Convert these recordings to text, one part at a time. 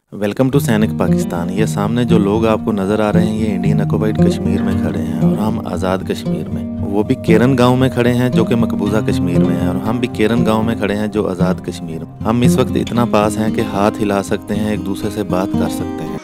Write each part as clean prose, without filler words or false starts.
Welcome to सैनिक पाकिस्तान। ये सामने जो लोग आपको नज़र आ रहे हैं ये इंडियन ऑक्युपाइड कश्मीर में खड़े हैं और हम आज़ाद कश्मीर में। वो भी केरन गांव में खड़े हैं जो कि मकबूजा कश्मीर में है और हम भी केरन गांव में खड़े हैं जो आज़ाद कश्मीर में। हम इस वक्त इतना पास हैं कि हाथ हिला सकते हैं, एक दूसरे से बात कर सकते हैं।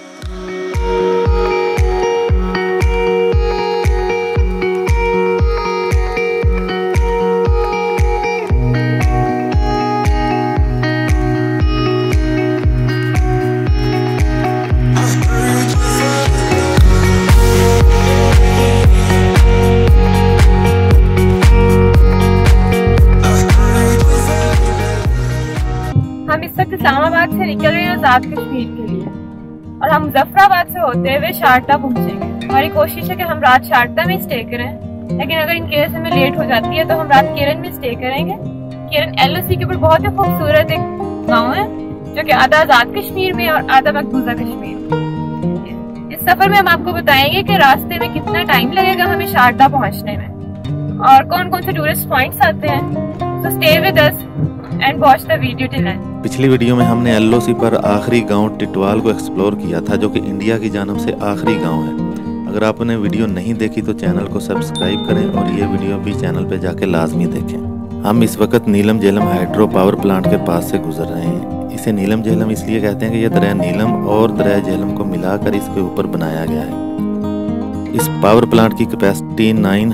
हम इस वक्त इस्लामाबाद से निकल रहे हैं आज़ाद कश्मीर के लिए और हम मुजफ्फराबाद से होते हुए शारदा पहुंचेंगे। हमारी कोशिश है कि हम रात शारदा में स्टे करें, लेकिन अगर इन केस हमें लेट हो जाती है तो हम रात केरन में स्टे करेंगे। केरन LOC के ऊपर बहुत ही खूबसूरत एक गाँव है जो कि आधा आज़ाद कश्मीर में और आधा मकबूजा कश्मीर में। इस सफर में हम आपको बताएंगे कि रास्ते में कितना टाइम लगेगा हमें शारदा पहुँचने में और कौन कौन से टूरिस्ट पॉइंट्स आते हैं। So stay with us and watch the video till end. पिछली वीडियो में हमने LOC पर आखिरी गांव टिटवाल को एक्सप्लोर किया था जो कि इंडिया की जानब से आखिरी गांव है। अगर आपने वीडियो नहीं देखी तो चैनल को सब्सक्राइब करें और ये वीडियो भी चैनल पे जाके लाजमी देखें। हम इस वक्त Neelum Jhelum hydro power plant के पास से गुजर रहे हैं। इसे नीलम झेलम इसलिए कहते हैं कि यह दरिया नीलम और दरिया झेलम को मिलाकर इसके ऊपर बनाया गया है। इस पावर प्लांट की कैपेसिटी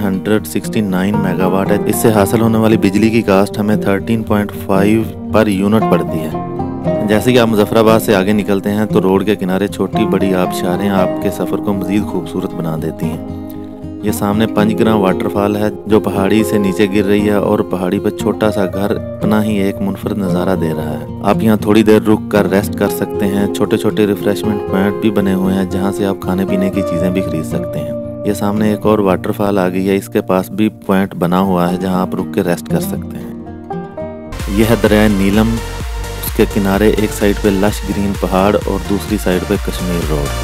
969 मेगावाट है। इससे हासिल होने वाली बिजली की कास्ट हमें 13.5 पर यूनिट पड़ती है। जैसे कि आप मुजफ्फराबाद से आगे निकलते हैं तो रोड के किनारे छोटी बड़ी आबशारें आपके सफ़र को मज़ीद खूबसूरत बना देती हैं। ये सामने पंचग्रां वाटरफॉल है जो पहाड़ी से नीचे गिर रही है और पहाड़ी पर छोटा सा घर अपना ही एक मुनफरद नज़ारा दे रहा है। आप यहाँ थोड़ी देर रुक कर रेस्ट कर सकते हैं। छोटे छोटे रिफ्रेशमेंट पॉइंट भी बने हुए हैं जहाँ से आप खाने पीने की चीज़ें भी खरीद सकते हैं। ये सामने एक और वाटरफॉल आ गई है, इसके पास भी पॉइंट बना हुआ है जहाँ आप रुक के रेस्ट कर सकते हैं। यह है दरिया नीलम, उसके किनारे एक साइड पे लश ग्रीन पहाड़ और दूसरी साइड पे कश्मीर रोड।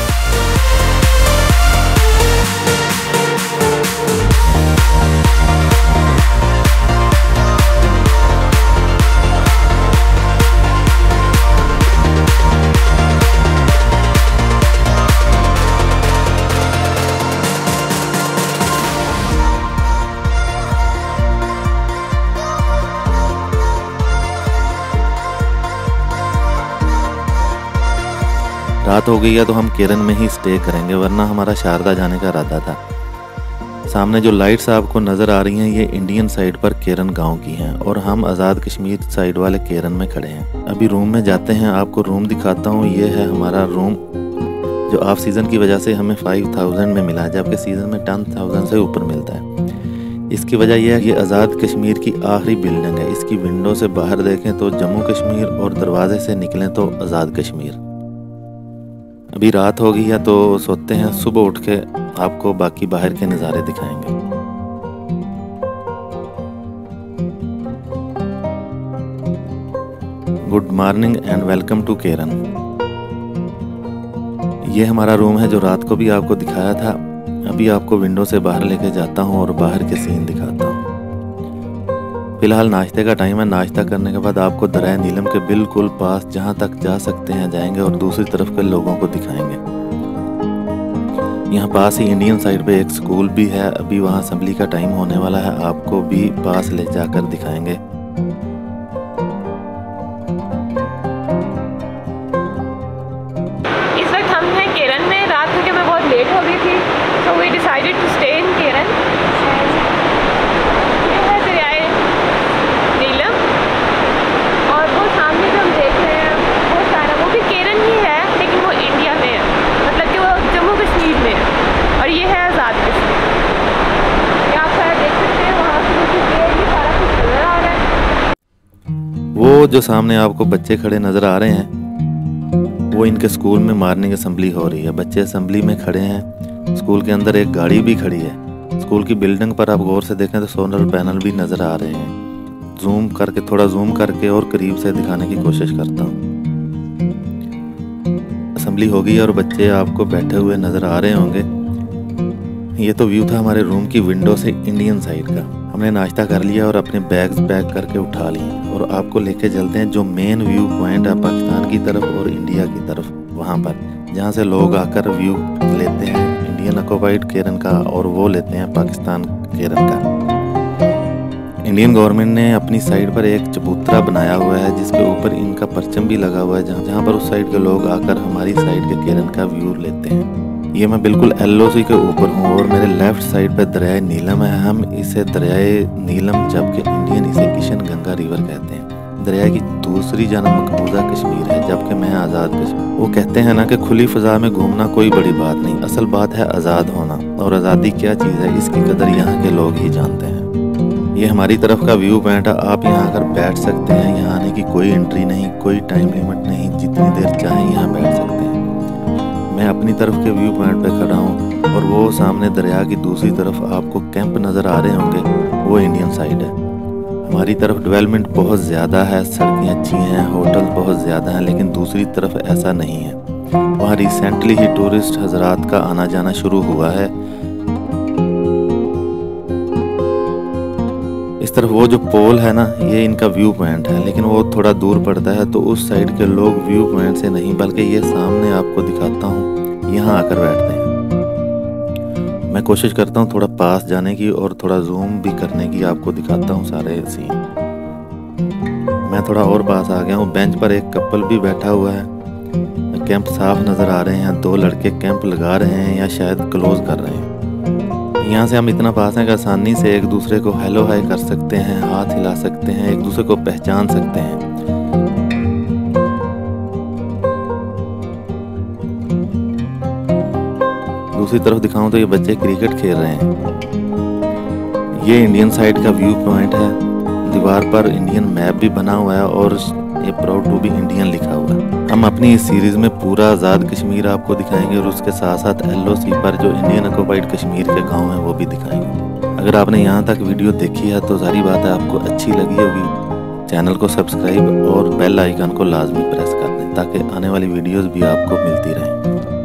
रात हो गई है तो हम केरन में ही स्टे करेंगे, वरना हमारा शारदा जाने का इरादा था। सामने जो लाइट्स आपको नज़र आ रही हैं ये इंडियन साइड पर केरन गांव की हैं और हम आज़ाद कश्मीर साइड वाले केरन में खड़े हैं। अभी रूम में जाते हैं, आपको रूम दिखाता हूँ। ये है हमारा रूम जो ऑफ सीज़न की वजह से हमें 5000 में मिला है, जबकि सीज़न में 10,000 से ऊपर मिलता है। इसकी वजह यह है कि आज़ाद कश्मीर की आखिरी बिल्डिंग है। इसकी विंडो से बाहर देखें तो जम्मू कश्मीर और दरवाजे से निकलें तो आज़ाद कश्मीर। अभी रात हो गई है तो सोते हैं, सुबह उठ के आपको बाकी बाहर के नज़ारे दिखाएंगे। Good morning and welcome to Keran. ये हमारा रूम है जो रात को भी आपको दिखाया था। अभी आपको विंडो से बाहर लेके जाता हूँ और बाहर के सीन दिखाता हूँ। फिलहाल नाश्ते का टाइम है। नाश्ता करने के बाद आपको दरिया नीलम के बिल्कुल पास जहाँ तक जा सकते हैं जाएंगे और दूसरी तरफ के लोगों को दिखाएंगे। यहाँ पास ही इंडियन साइड पे एक स्कूल भी है। अभी वहाँ असेंबली का टाइम होने वाला है, आपको भी पास ले जाकर दिखाएंगे। इस वक्त हम हैं केरन में। रात को मैं बहुत लेट हो गई थी तो we decided to stay in Keran. और ये है आज़ाद कश्मीर। यहाँ पर देख सकते हैं वहाँ से सारा कुछ नजर आ रहा है। वो जो सामने आपको बच्चे खड़े नज़र आ रहे हैं वो इनके स्कूल में मॉर्निंग असेंबली हो रही है। बच्चे असेंबली में खड़े हैं। स्कूल के अंदर एक गाड़ी भी खड़ी है। स्कूल की बिल्डिंग पर आप गौर से देखें तो सोलर पैनल भी नज़र आ रहे हैं। थोड़ा जूम करके और करीब से दिखाने की कोशिश करता हूँ। असेंबली हो गई और बच्चे आपको बैठे हुए नज़र आ रहे होंगे। ये तो व्यू था हमारे रूम की विंडो से इंडियन साइड का। हमने नाश्ता कर लिया और अपने बैग्स पैक करके उठा लिए और आपको लेके चलते हैं जो मेन व्यू पॉइंट है पाकिस्तान की तरफ और इंडिया की तरफ, वहाँ पर जहाँ से लोग आकर व्यू लेते हैं इंडियन ऑक्युपाइड केरन का और वो लेते हैं पाकिस्तान केरन का। इंडियन गवर्नमेंट ने अपनी साइड पर एक चबूतरा बनाया हुआ है जिसके ऊपर इनका परचम भी लगा हुआ है, जहाँ पर उस साइड के लोग आकर हमारी साइड के केरन का व्यू लेते हैं। ये मैं बिल्कुल LOC के ऊपर हूँ और मेरे लेफ्ट साइड पर दरियाए नीलम है। हम इसे दरियाए नीलम जबकि इंडियन इसे किशन गंगा रिवर कहते हैं। दरिया की दूसरी जानब मकबूजा कश्मीर है जबकि मैं आज़ाद कश्मीर। वो कहते हैं ना कि खुली फ़ज़ा में घूमना कोई बड़ी बात नहीं, असल बात है आज़ाद होना, और आज़ादी क्या चीज़ है इसकी कदर यहाँ के लोग ही जानते हैं। ये हमारी तरफ का व्यू पॉइंट है, आप यहाँ आकर बैठ सकते हैं। यहाँ आने की कोई एंट्री नहीं, कोई टाइम लिमिट नहीं, जितनी देर चाहें यहाँ बैठ सकते हैं। मैं अपनी तरफ के व्यू पॉइंट पे खड़ा हूँ और वो सामने दरिया की दूसरी तरफ आपको कैंप नज़र आ रहे होंगे, वो इंडियन साइड है। हमारी तरफ डेवलपमेंट बहुत ज़्यादा है, सड़कें अच्छी हैं, होटल बहुत ज़्यादा हैं, लेकिन दूसरी तरफ ऐसा नहीं है। वहाँ रिसेंटली ही टूरिस्ट हजरात का आना जाना शुरू हुआ है। इस तरफ वो जो पोल है ना, ये इनका व्यू पॉइंट है, लेकिन वो थोड़ा दूर पड़ता है, तो उस साइड के लोग व्यू पॉइंट से नहीं बल्कि ये सामने आपको दिखाता हूँ, यहाँ आकर बैठते हैं। मैं कोशिश करता हूँ थोड़ा पास जाने की और थोड़ा जूम भी करने की, आपको दिखाता हूँ सारे सीन। मैं थोड़ा और पास आ गया हूँ। बेंच पर एक कपल भी बैठा हुआ है। कैंप साफ नज़र आ रहे हैं, 2 लड़के कैंप लगा रहे हैं या शायद क्लोज कर रहे हैं। यहाँ से हम इतना पास हैं कि आसानी से एक दूसरे को हेलो हाय कर सकते हैं, हाथ हिला सकते हैं, एक दूसरे को पहचान सकते हैं। दूसरी तरफ दिखाऊं तो ये बच्चे क्रिकेट खेल रहे हैं। ये इंडियन साइड का व्यू पॉइंट है। दीवार पर इंडियन मैप भी बना हुआ है और ये प्राउड टू बी इंडियन लिखा हुआ है। हम अपनी इस सीरीज़ में पूरा आज़ाद कश्मीर आपको दिखाएंगे और उसके साथ साथ LOC पर जो इंडियन ऑक्युपाइड कश्मीर के गांव हैं वो भी दिखाएंगे। अगर आपने यहाँ तक वीडियो देखी है तो सारी बात है आपको अच्छी लगी होगी। चैनल को सब्सक्राइब और बेल आइकन को लाजमी प्रेस कर दें ताकि आने वाली वीडियोज़ भी आपको मिलती रहें।